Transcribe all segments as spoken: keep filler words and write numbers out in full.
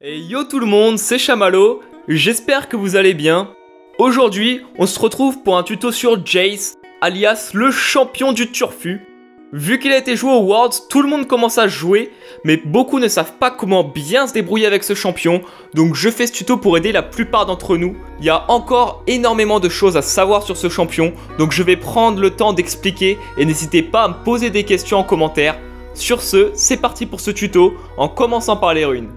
Et yo tout le monde, c'est Chamallow, j'espère que vous allez bien. Aujourd'hui, on se retrouve pour un tuto sur Jayce, alias le champion du turfu. Vu qu'il a été joué aux Worlds, tout le monde commence à jouer, mais beaucoup ne savent pas comment bien se débrouiller avec ce champion, donc je fais ce tuto pour aider la plupart d'entre nous. Il y a encore énormément de choses à savoir sur ce champion, donc je vais prendre le temps d'expliquer et n'hésitez pas à me poser des questions en commentaire. Sur ce, c'est parti pour ce tuto, en commençant par les runes.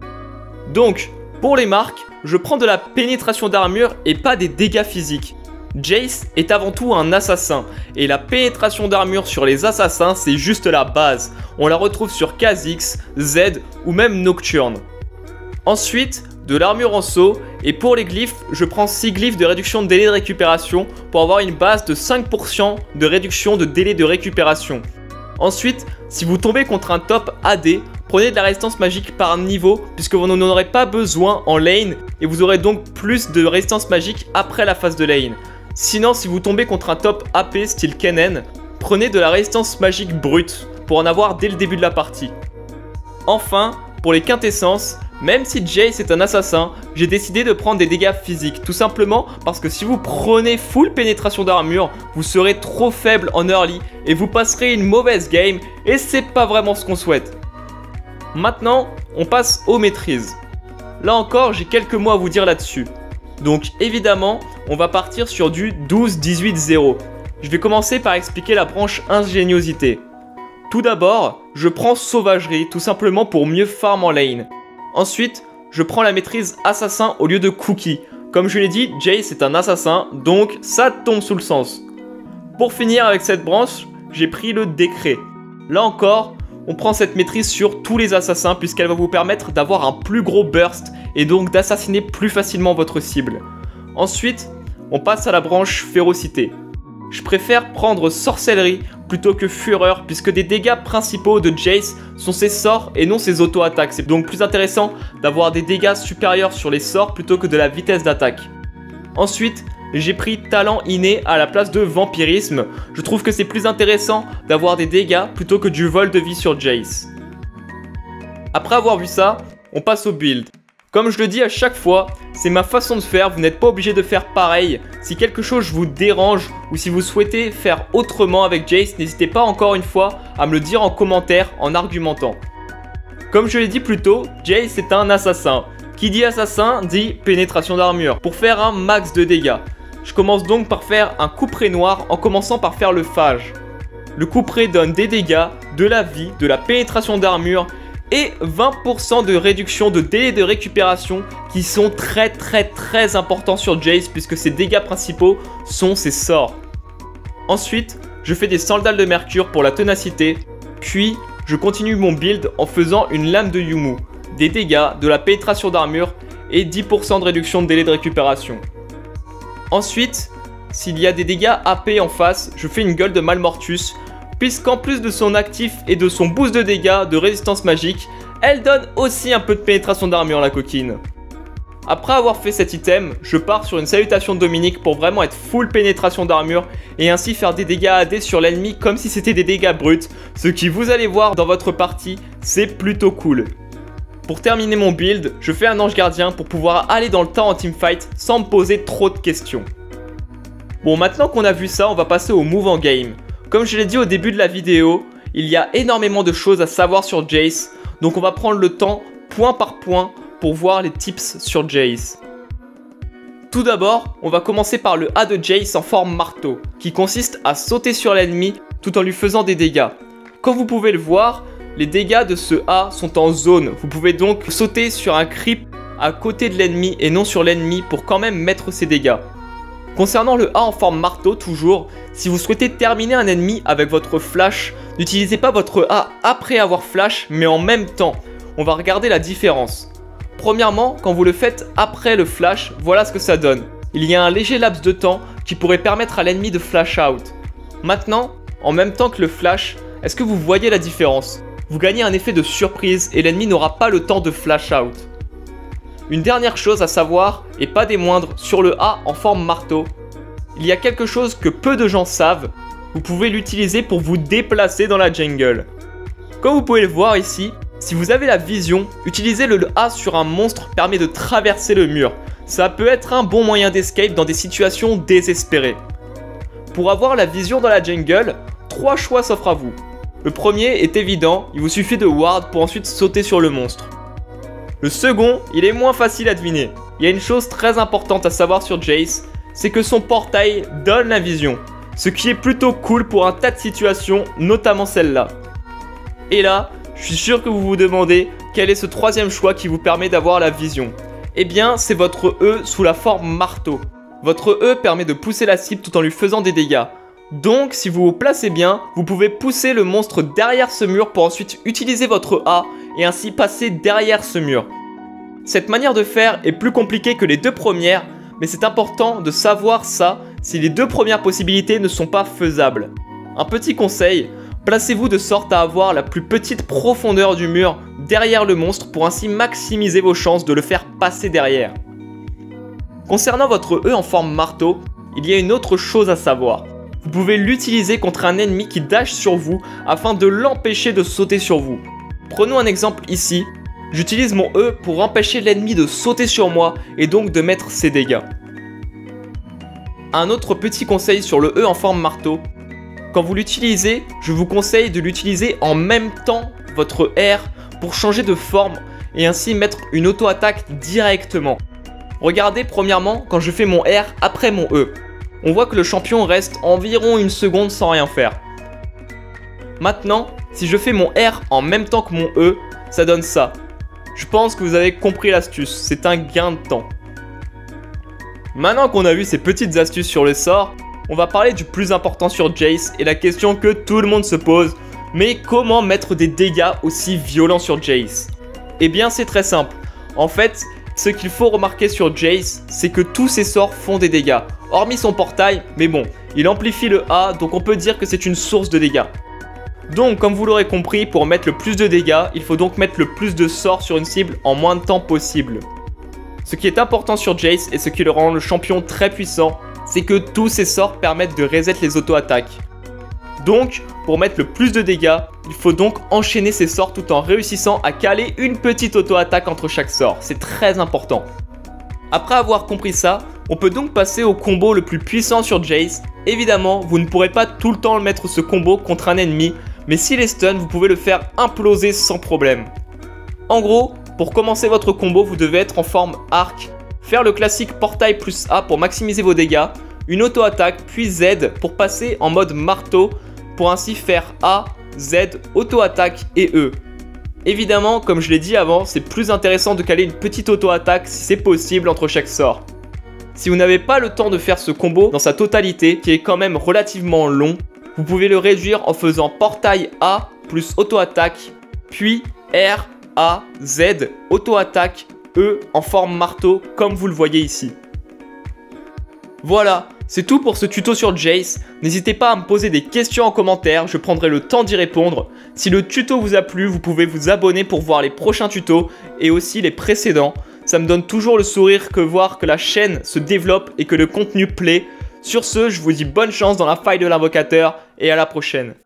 Donc, pour les marques, je prends de la pénétration d'armure et pas des dégâts physiques. Jayce est avant tout un assassin, et la pénétration d'armure sur les assassins c'est juste la base. On la retrouve sur Kha'Zix, Z ou même Nocturne. Ensuite, de l'armure en saut, et pour les glyphes, je prends six glyphes de réduction de délai de récupération pour avoir une base de cinq pour cent de réduction de délai de récupération. Ensuite, si vous tombez contre un top A D, prenez de la résistance magique par niveau puisque vous n'en aurez pas besoin en lane et vous aurez donc plus de résistance magique après la phase de lane. Sinon, si vous tombez contre un top A P style Kennen, prenez de la résistance magique brute pour en avoir dès le début de la partie. Enfin, pour les quintessences, même si Jayce est un assassin, j'ai décidé de prendre des dégâts physiques, tout simplement parce que si vous prenez full pénétration d'armure, vous serez trop faible en early et vous passerez une mauvaise game et c'est pas vraiment ce qu'on souhaite. Maintenant, on passe aux maîtrises. Là encore, j'ai quelques mots à vous dire là-dessus. Donc évidemment, on va partir sur du douze dix-huit zéro. Je vais commencer par expliquer la branche ingéniosité. Tout d'abord, je prends sauvagerie, tout simplement pour mieux farm en lane. Ensuite, je prends la maîtrise assassin au lieu de cookie. Comme je l'ai dit, Jayce est un assassin, donc ça tombe sous le sens. Pour finir avec cette branche, j'ai pris le décret. Là encore, on prend cette maîtrise sur tous les assassins puisqu'elle va vous permettre d'avoir un plus gros burst et donc d'assassiner plus facilement votre cible. Ensuite, on passe à la branche férocité. Je préfère prendre sorcellerie plutôt que fureur puisque des dégâts principaux de Jayce sont ses sorts et non ses auto-attaques. C'est donc plus intéressant d'avoir des dégâts supérieurs sur les sorts plutôt que de la vitesse d'attaque. Ensuite, j'ai pris talent inné à la place de vampirisme. Je trouve que c'est plus intéressant d'avoir des dégâts plutôt que du vol de vie sur Jayce. Après avoir vu ça, on passe au build. Comme je le dis à chaque fois, c'est ma façon de faire, vous n'êtes pas obligé de faire pareil. Si quelque chose vous dérange ou si vous souhaitez faire autrement avec Jayce, n'hésitez pas encore une fois à me le dire en commentaire en argumentant. Comme je l'ai dit plus tôt, Jayce est un assassin. Qui dit assassin dit pénétration d'armure pour faire un max de dégâts. Je commence donc par faire un couperet noir en commençant par faire le phage. Le couperet donne des dégâts, de la vie, de la pénétration d'armure et vingt pour cent de réduction de délai de récupération qui sont très très très importants sur Jayce puisque ses dégâts principaux sont ses sorts. Ensuite, je fais des sandales de mercure pour la ténacité, puis je continue mon build en faisant une lame de Yumu, des dégâts, de la pénétration d'armure et dix pour cent de réduction de délai de récupération. Ensuite, s'il y a des dégâts A P en face, je fais une gueule de Malmortus, puisqu'en plus de son actif et de son boost de dégâts de résistance magique, elle donne aussi un peu de pénétration d'armure la coquine. Après avoir fait cet item, je pars sur une salutation de Dominique pour vraiment être full pénétration d'armure et ainsi faire des dégâts A D sur l'ennemi comme si c'était des dégâts bruts, ce qui vous allez voir dans votre partie, c'est plutôt cool. Pour terminer mon build, je fais un ange gardien pour pouvoir aller dans le temps en teamfight sans me poser trop de questions. Bon, maintenant qu'on a vu ça, on va passer au move en game. Comme je l'ai dit au début de la vidéo, il y a énormément de choses à savoir sur Jayce, donc on va prendre le temps point par point pour voir les tips sur Jayce. Tout d'abord, on va commencer par le A de Jayce en forme marteau, qui consiste à sauter sur l'ennemi tout en lui faisant des dégâts. Comme vous pouvez le voir, les dégâts de ce A sont en zone, vous pouvez donc sauter sur un creep à côté de l'ennemi et non sur l'ennemi pour quand même mettre ses dégâts. Concernant le A en forme marteau toujours, si vous souhaitez terminer un ennemi avec votre flash, n'utilisez pas votre A après avoir flash mais en même temps. On va regarder la différence. Premièrement, quand vous le faites après le flash, voilà ce que ça donne. Il y a un léger laps de temps qui pourrait permettre à l'ennemi de flash out. Maintenant, en même temps que le flash, est-ce que vous voyez la différence ? Vous gagnez un effet de surprise et l'ennemi n'aura pas le temps de flash out. Une dernière chose à savoir, et pas des moindres, sur le A en forme marteau, il y a quelque chose que peu de gens savent, vous pouvez l'utiliser pour vous déplacer dans la jungle. Comme vous pouvez le voir ici, Si vous avez la vision, utiliser le A sur un monstre permet de traverser le mur. Ça peut être un bon moyen d'escape dans des situations désespérées. Pour avoir la vision dans la jungle, trois choix s'offrent à vous. Le premier est évident, il vous suffit de ward pour ensuite sauter sur le monstre. Le second, il est moins facile à deviner. Il y a une chose très importante à savoir sur Jayce, c'est que son portail donne la vision. Ce qui est plutôt cool pour un tas de situations, notamment celle-là. Et là, je suis sûr que vous vous demandez quel est ce troisième choix qui vous permet d'avoir la vision. Eh bien, c'est votre E sous la forme marteau. Votre E permet de pousser la cible tout en lui faisant des dégâts. Donc, si vous vous placez bien, vous pouvez pousser le monstre derrière ce mur pour ensuite utiliser votre A et ainsi passer derrière ce mur. Cette manière de faire est plus compliquée que les deux premières, mais c'est important de savoir ça si les deux premières possibilités ne sont pas faisables. Un petit conseil, placez-vous de sorte à avoir la plus petite profondeur du mur derrière le monstre pour ainsi maximiser vos chances de le faire passer derrière. Concernant votre E en forme marteau, il y a une autre chose à savoir. Vous pouvez l'utiliser contre un ennemi qui dash sur vous afin de l'empêcher de sauter sur vous. Prenons un exemple ici. J'utilise mon E pour empêcher l'ennemi de sauter sur moi et donc de mettre ses dégâts. Un autre petit conseil sur le E en forme marteau. Quand vous l'utilisez, je vous conseille de l'utiliser en même temps votre R pour changer de forme et ainsi mettre une auto-attaque directement. Regardez premièrement quand je fais mon R après mon E. On voit que le champion reste environ une seconde sans rien faire. Maintenant, si je fais mon R en même temps que mon E, ça donne ça. Je pense que vous avez compris l'astuce, c'est un gain de temps. Maintenant qu'on a vu ces petites astuces sur le sort, on va parler du plus important sur Jayce et la question que tout le monde se pose. Mais comment mettre des dégâts aussi violents sur Jayce? Eh bien c'est très simple. En fait, ce qu'il faut remarquer sur Jayce, c'est que tous ses sorts font des dégâts. Hormis son portail, mais bon, il amplifie le A, donc on peut dire que c'est une source de dégâts. Donc comme vous l'aurez compris, pour mettre le plus de dégâts, il faut donc mettre le plus de sorts sur une cible en moins de temps possible. Ce qui est important sur Jayce et ce qui le rend le champion très puissant, c'est que tous ses sorts permettent de reset les auto-attaques. Donc, pour mettre le plus de dégâts, il faut donc enchaîner ses sorts tout en réussissant à caler une petite auto-attaque entre chaque sort. C'est très important. Après avoir compris ça, on peut donc passer au combo le plus puissant sur Jayce. Évidemment, vous ne pourrez pas tout le temps mettre ce combo contre un ennemi, mais s'il est stun, vous pouvez le faire imploser sans problème. En gros, pour commencer votre combo, vous devez être en forme arc, faire le classique portail plus A pour maximiser vos dégâts, une auto-attaque puis Z pour passer en mode marteau pour ainsi faire A, Z, auto-attaque et E. Évidemment, comme je l'ai dit avant, c'est plus intéressant de caler une petite auto-attaque si c'est possible entre chaque sort. Si vous n'avez pas le temps de faire ce combo dans sa totalité, qui est quand même relativement long, vous pouvez le réduire en faisant portail A plus auto-attaque, puis R, A, Z, auto-attaque, E en forme marteau comme vous le voyez ici. Voilà, c'est tout pour ce tuto sur Jayce. N'hésitez pas à me poser des questions en commentaire, je prendrai le temps d'y répondre. Si le tuto vous a plu, vous pouvez vous abonner pour voir les prochains tutos et aussi les précédents. Ça me donne toujours le sourire que voir que la chaîne se développe et que le contenu plaît. Sur ce, je vous dis bonne chance dans la faille de l'invocateur et à la prochaine.